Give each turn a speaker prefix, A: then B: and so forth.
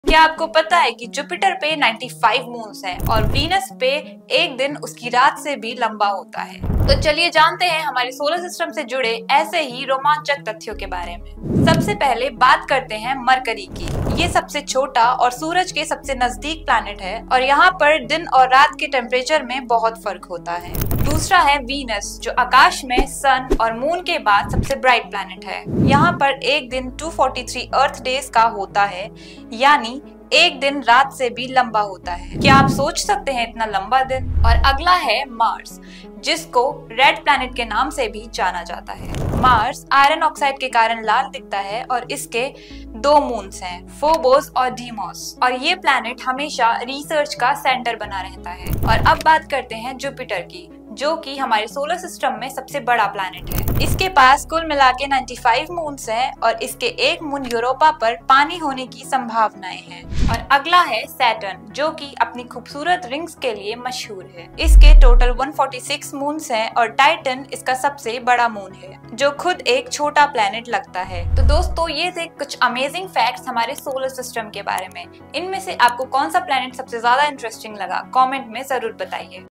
A: क्या आपको पता है कि जुपिटर पे 95 मून्स हैं और वीनस पे एक दिन उसकी रात से भी लंबा होता है। तो चलिए जानते हैं हमारे सोलर सिस्टम से जुड़े ऐसे ही रोमांचक तथ्यों के बारे में। सबसे पहले बात करते हैं मरकरी की। ये सबसे छोटा और सूरज के सबसे नजदीक प्लैनेट है और यहाँ पर दिन और रात के टेम्परेचर में बहुत फर्क होता है। दूसरा है वीनस, जो आकाश में सन और मून के बाद सबसे ब्राइट प्लैनेट है। यहाँ पर एक दिन 243 अर्थ डेज का होता है, यानी एक दिन रात से भी लंबा होता है। क्या आप सोच सकते हैं इतना लंबा दिन? और अगला है मार्स, जिसको रेड प्लैनेट के नाम से भी जाना जाता है। मार्स आयरन ऑक्साइड के कारण लाल दिखता है और इसके दो मून्स हैं, फोबोस और डीमोस, और ये प्लैनेट हमेशा रिसर्च का सेंटर बना रहता है। और अब बात करते हैं जुपिटर की, जो कि हमारे सोलर सिस्टम में सबसे बड़ा प्लैनेट है। इसके पास कुल मिला के 95 मून्स हैं और इसके एक मून यूरोपा पर पानी होने की संभावनाएं हैं। और अगला है सैटर्न, जो कि अपनी खूबसूरत रिंग्स के लिए मशहूर है। इसके टोटल 146 मून्स हैं और टाइटन इसका सबसे बड़ा मून है, जो खुद एक छोटा प्लैनेट लगता है। तो दोस्तों, ये थे कुछ अमेजिंग फैक्ट्स हमारे सोलर सिस्टम के बारे में। इनमें से आपको कौन सा प्लैनेट सबसे ज्यादा इंटरेस्टिंग लगा, कमेंट में जरूर बताइए।